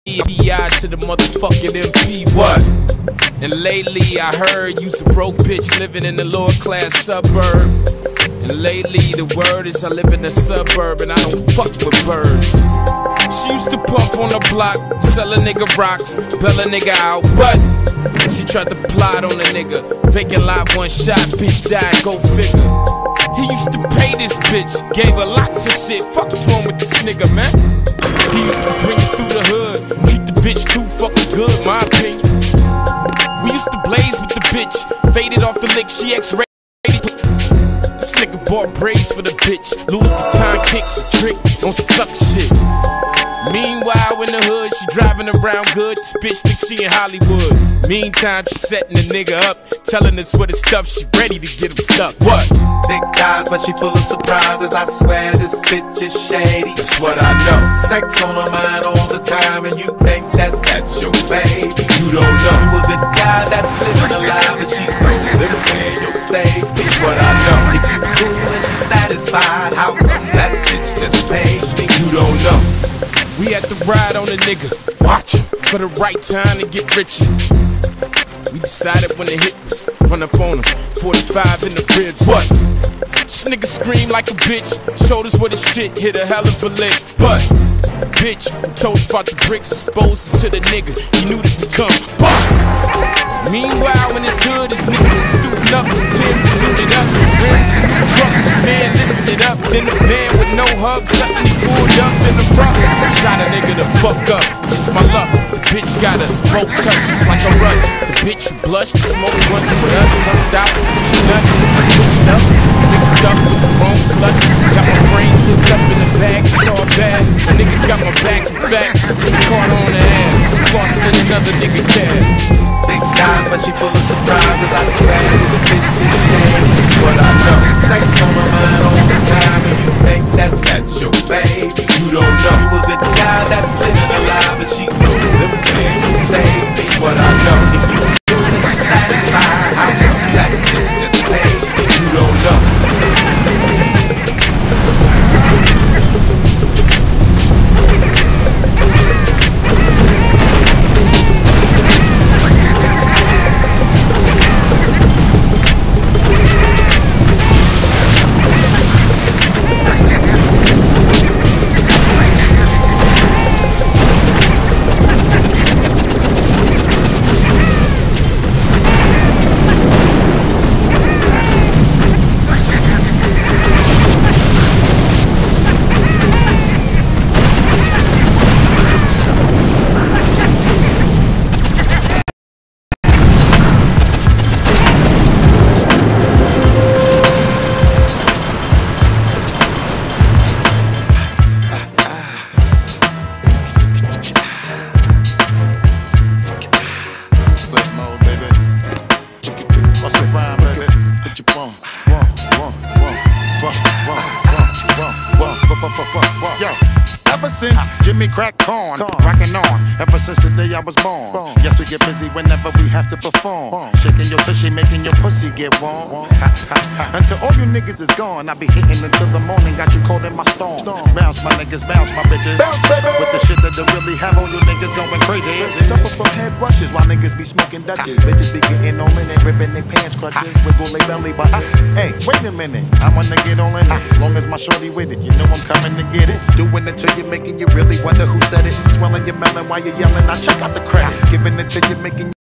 PI to the motherfucking MP, what? And lately I heard you's a broke bitch living in the lower class suburb. And lately the word is I live in the suburb and I don't fuck with birds. She used to pump on the block, sell a nigga rocks, bail a nigga out, but she tried to plot on a nigga. Vacant lot, one shot, bitch died, go figure. He used to pay this bitch, gave her lots of shit. Fuck's wrong with this nigga, man? He used to bring it through the hood, treat the bitch too fucking good, my opinion. We used to blaze with the bitch, faded off the lick, she X-rated. This nigga bought braids for the bitch, Louis Vuitton kicks a trick on some sucker shit. Meanwhile in the hood, she driving around good. This bitch think she in Hollywood. Meantime, she setting the nigga up, telling us what his stuff, she ready to get him stuck. What? Thick thighs, but she full of surprises. I swear this bitch is shady. That's what I know. Sex on her mind all the time, and you think that that's your baby. You don't know. You a good guy that's living a lie, but she don't live in your safe. That's what I know. If you cool and she satisfied, how come that bitch just pays me? You don't know. We had to ride on a nigga, watch him for the right time to get richer. We decided when the hit was, run up on him, 45 in the ribs, what? This nigga screamed like a bitch, showed us what his shit, hit a hell of a lick, but the bitch who told us about the bricks exposed us to the nigga, he knew that we come, but meanwhile in his hood, his niggas is suiting up, Tim looted up, rims and new trucks, man lifting it up, in the van with no hub, suddenly pulled up in the rough, shot a nigga the fuck up, just my luck, the bitch got us, both touches like a rush, the bitch who blushed, smoked once with us, turned out nuts, switched up, mixed up with the wrong slut, got my brains hooked up in the bag, it's all bad, the niggas got my back in fact, caught on the hand, crossing in another nigga cab. Thick thighs, but she full of surprises. I swear this bitch is shady. That's what I know. Sex on her mind all the time, and you think that that's your baby. You don't know. You a good guy that's living a lie, but she don't live in your safe. That's what I know. If you cool and she satisfied, how come that bitch just pays me? You don't know. Yo, ever since Jimmy cracked corn, rockin' on, ever since the day I was born. Yes, we get busy whenever we have to perform. Shaking your tushy, making your pussy get warm. Until all you niggas is gone, I be hitting until the morning, got you cold in my storm. Bounce my niggas, bounce my bitches. With the shit that they really have, all you niggas going crazy. Suffer from head rushes while niggas be smoking Dutches. Bitches be getting on in it, ripping their pants clutches, wiggle their belly buttons. Hey, wait a minute, I wanna get all in it. Long as my shorty with it, you know I'm coming to get it. Doing it till you're making you really wonder who said it. Swelling your melon while you're yelling, I check out the credit. Giving it till you're making